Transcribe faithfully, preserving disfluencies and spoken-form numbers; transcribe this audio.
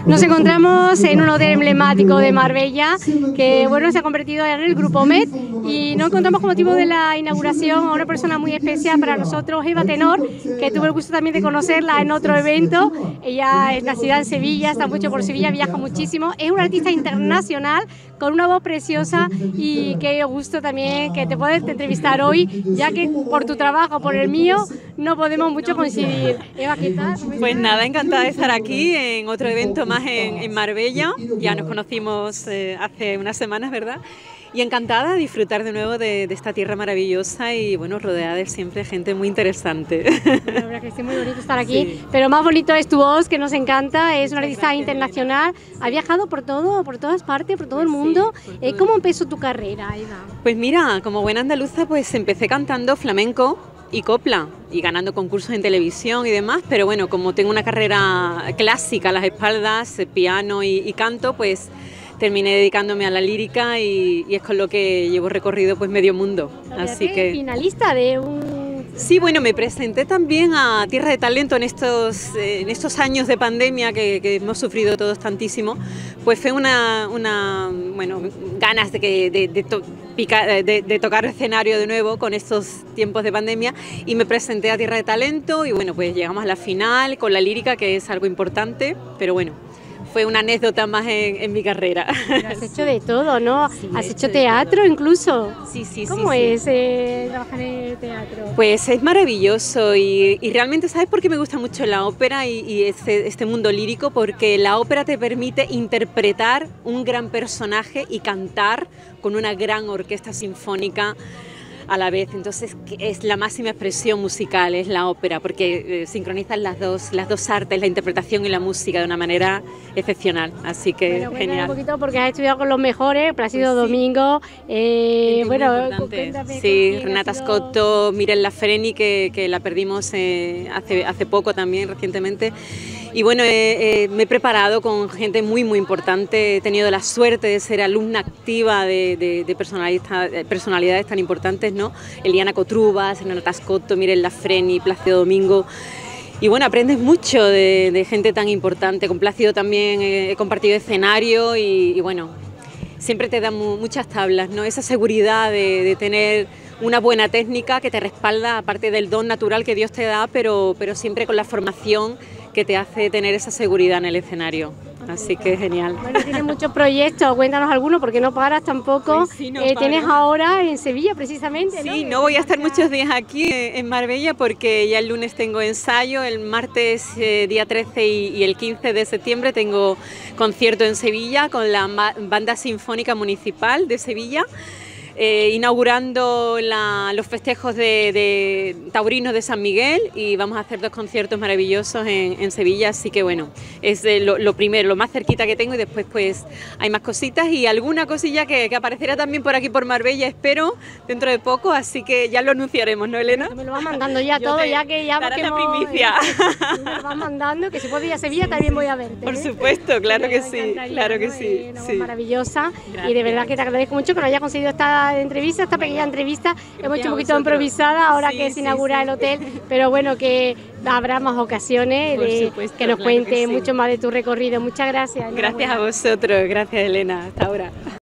Nos encontramos en un hotel emblemático de Marbella que bueno, se ha convertido en el Grupo Met, y nos encontramos con motivo de la inauguración a una persona muy especial para nosotros, Eva Tenor, que tuve el gusto también de conocerla en otro evento. Ella es nacida en Sevilla, está mucho por Sevilla, viaja muchísimo, es una artista internacional con una voz preciosa, y qué gusto también que te puedes entrevistar hoy, ya que por tu trabajo, por el mío, no podemos mucho coincidir. Eva, ¿qué tal? Pues nada, encantada de estar aquí en otro evento más en, en Marbella. Ya nos conocimos eh, hace unas semanas, ¿verdad? Y encantada de disfrutar de nuevo de, de esta tierra maravillosa y bueno, rodeada de siempre gente muy interesante. La verdad que es muy bonito estar aquí, sí. Pero más bonito es tu voz, que nos encanta, es una artista internacional, ha viajado por todo, por todas partes, por todo el mundo. Sí, todo. ¿Cómo empezó tu carrera, Eva? Pues mira, como buena andaluza, pues empecé cantando flamenco y copla y ganando concursos en televisión y demás, pero bueno, como tengo una carrera clásica a las espaldas, piano y, y canto, pues terminé dedicándome a la lírica y, y es con lo que llevo recorrido pues medio mundo. Así que finalista de un... Sí, bueno, me presenté también a Tierra de Talento en estos, en estos años de pandemia que, que hemos sufrido todos tantísimo. Pues fue una, una bueno, ganas de, que, de, de, to, pica, de, de tocar escenario de nuevo con estos tiempos de pandemia, y me presenté a Tierra de Talento y bueno, pues llegamos a la final con la lírica, que es algo importante, pero bueno, fue una anécdota más en, en mi carrera. Pero has hecho de todo, ¿no? Sí, ¿has hecho, hecho teatro incluso? Sí, sí, sí. ¿Cómo sí, es sí. Eh, trabajar en el teatro? Pues es maravilloso y, y realmente, ¿sabes por qué me gusta mucho la ópera y, y este, este mundo lírico? Porque la ópera te permite interpretar un gran personaje y cantar con una gran orquesta sinfónica a la vez. Entonces es la máxima expresión musical, es la ópera, porque eh, sincronizan las dos, las dos artes, la interpretación y la música, de una manera excepcional, así que bueno, genial. Un poquito porque has estudiado con los mejores, Plácido pues sí. Domingo, eh, bueno, sí, Renata sido... Scotto, Miren Lafreni, que, que la perdimos eh, hace, hace poco también, recientemente. Y bueno, eh, eh, me he preparado con gente muy muy importante, he tenido la suerte de ser alumna activa de, de, de personalidades, personalidades tan importantes, ¿no? Eliana Cotrubas, Renata Scotto, Miren Lafreni, Plácido Domingo. Y bueno, aprendes mucho de, de gente tan importante. Con Plácido también he compartido escenario y, y bueno, siempre te dan mu muchas tablas, ¿no? Esa seguridad de, de tener una buena técnica que te respalda, aparte del don natural que Dios te da, pero, pero siempre con la formación que te hace tener esa seguridad en el escenario. Así que genial. Bueno, tienes muchos proyectos, cuéntanos algunos, porque no paras tampoco. Pues sí, no eh, tienes ahora en Sevilla precisamente, ¿no? Sí, no voy a estar muchos días aquí en Marbella porque ya el lunes tengo ensayo, el martes eh, día trece y, y el quince de septiembre tengo concierto en Sevilla con la Banda Sinfónica Municipal de Sevilla. Eh, inaugurando la, los festejos de, de taurinos de San Miguel, y vamos a hacer dos conciertos maravillosos en, en Sevilla, así que bueno, es eh, lo, lo primero, lo más cerquita que tengo, y después pues hay más cositas y alguna cosilla que, que aparecerá también por aquí por Marbella, espero, dentro de poco, así que ya lo anunciaremos, ¿no, Elena? Me lo vas mandando ya todo, ya que ya darás la primicia. Eh, me lo vas mandando, que si puedo ir a Sevilla sí, también sí, voy a verte. Por ¿eh? supuesto, claro Porque que sí, claro que ¿no? sí. Una sí. maravillosa. Gracias. Y de verdad que te agradezco mucho que nos haya conseguido esta entrevista, esta pequeña entrevista. Gracias. Hemos hecho un poquito improvisada ahora sí, que se sí, inaugura sí. el hotel, pero bueno, que habrá más ocasiones de supuesto, que nos claro cuente que sí. mucho más de tu recorrido. Muchas gracias. Gracias a vosotros, gracias Elena, hasta ahora.